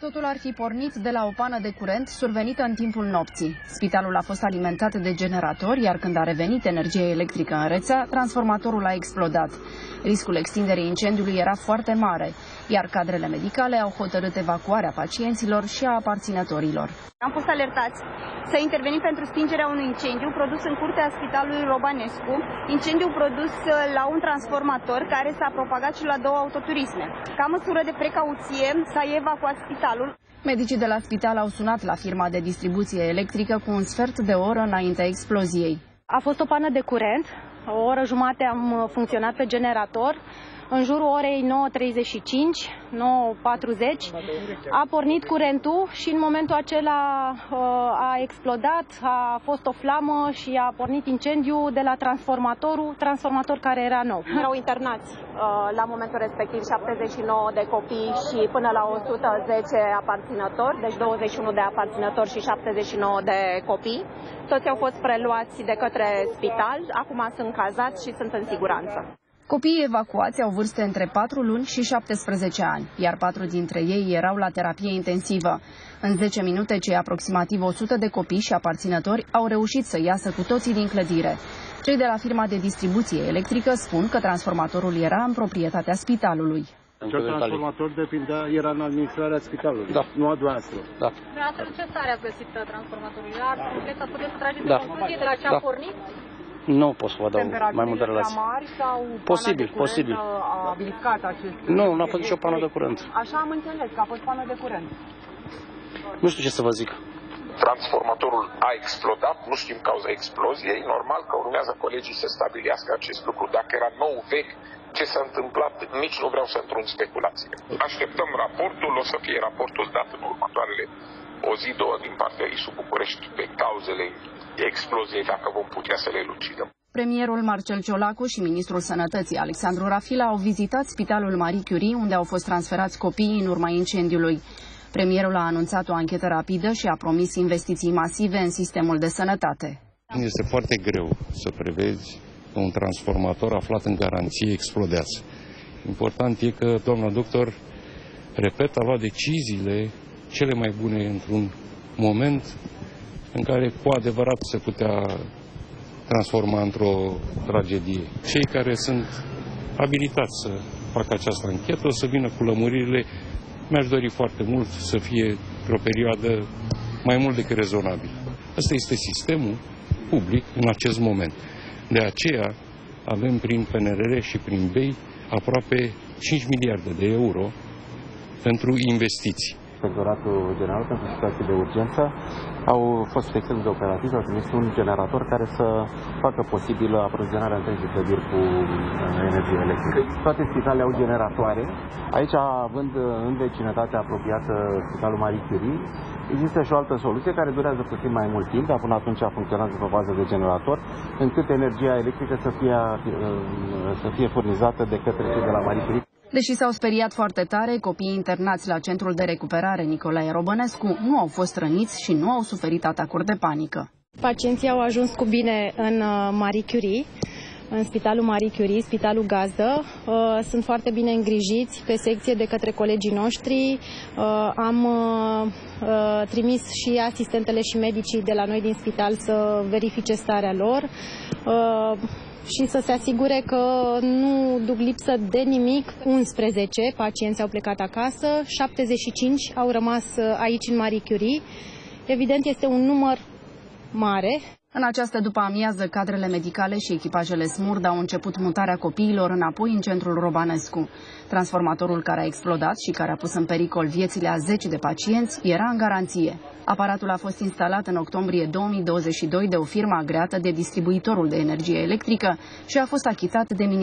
Totul ar fi pornit de la o pană de curent survenită în timpul nopții. Spitalul a fost alimentat de generator, iar când a revenit energia electrică în rețea, transformatorul a explodat. Riscul extinderii incendiului era foarte mare, iar cadrele medicale au hotărât evacuarea pacienților și a aparținătorilor. Am fost alertați să intervenim pentru stingerea unui incendiu produs în curtea Spitalului Robanescu, incendiu produs la un transformator care s-a propagat și la două autoturisme. Ca măsură de precauție s-a evacuat spitalul. Medicii de la spital au sunat la firma de distribuție electrică cu un sfert de oră înaintea exploziei. A fost o pană de curent, o oră jumate am funcționat pe generator. În jurul orei 9:35, 9:40, a pornit curentul și în momentul acela a explodat, a fost o flamă și a pornit incendiu de la transformator care era nou. Erau internați la momentul respectiv 79 de copii și până la 110 aparținători, deci 21 de aparținători și 79 de copii. Toți au fost preluați de către spital, acum sunt cazați și sunt în siguranță. Copiii evacuați au vârste între 4 luni și 17 ani, iar 4 dintre ei erau la terapie intensivă. În 10 minute, cei aproximativ 100 de copii și aparținători au reușit să iasă cu toții din clădire. Cei de la firma de distribuție electrică spun că transformatorul era în proprietatea spitalului. Acel transformator era în administrarea spitalului, da. Nu a dumneavoastră. Da. Dumneavoastră, în ce stare ați găsit transformatorul? Era complet, să puteți să trageți da. o concluzie de la ce a pornit? Nu pot să vă dau mai multe relații. Mari sau Posibil. A abilicat acest... Nu a fost nicio pană de curent. Așa am înțeles, că a fost pană de curent. Nu știu ce să vă zic. Transformatorul a explodat, nu știm cauza exploziei, normal că urmează colegii să stabilească acest lucru. Dacă era nou, vechi, ce s-a întâmplat, nici nu vreau să intru în speculație. Așteptăm raportul, o să fie raportul dat în următoarele o zi, două din partea ISU București pe cauzele exploziei, dacă vom putea să le elucidăm. Premierul Marcel Ciolacu și ministrul Sănătății Alexandru Rafila au vizitat spitalul Marie Curie, unde au fost transferați copiii în urma incendiului. Premierul a anunțat o anchetă rapidă și a promis investiții masive în sistemul de sănătate. Este foarte greu să prevezi că un transformator aflat în garanție explodează. Important e că doamna doctor, repet, a luat deciziile cele mai bune într-un moment în care cu adevărat se putea transforma într-o tragedie. Cei care sunt abilitați să facă această anchetă o să vină cu lămuririle. Mi-aș dori foarte mult să fie o perioadă mai mult decât rezonabilă. Asta este sistemul public în acest moment. De aceea avem prin PNRR și prin BEI aproape 5 miliarde de euro pentru investiții. Inspectoratul General pentru Situații de Urgență au fost extrem de operativi, au trimis un generator care să facă posibilă aprovizionarea întregii clădiri cu energie electrică. Toate spitalele au generatoare. Aici, având în vecinătatea apropiată Spitalul Marie Curie, există și o altă soluție care durează puțin mai mult timp, dar până atunci funcționează pe bază de generator, încât energia electrică să fie furnizată de către cei de la Marie Curie. Deși s-au speriat foarte tare, copiii internați la Centrul de Recuperare Nicolae Robănescu nu au fost răniți și nu au suferit atacuri de panică. Pacienții au ajuns cu bine în Marie Curie, în Spitalul Marie Curie, spitalul gazdă. Sunt foarte bine îngrijiți pe secție de către colegii noștri. Am trimis și asistentele și medicii de la noi din spital să verifice starea lor și să se asigure că nu duc lipsă de nimic. 11 pacienți au plecat acasă, 75 au rămas aici în Marie Curie. Evident, este un număr mare. În această după-amiază, cadrele medicale și echipajele SMURD au început mutarea copiilor înapoi în centrul Robanescu. Transformatorul care a explodat și care a pus în pericol viețile a 10 de pacienți era în garanție. Aparatul a fost instalat în octombrie 2022 de o firmă agreată de distribuitorul de energie electrică și a fost achitat de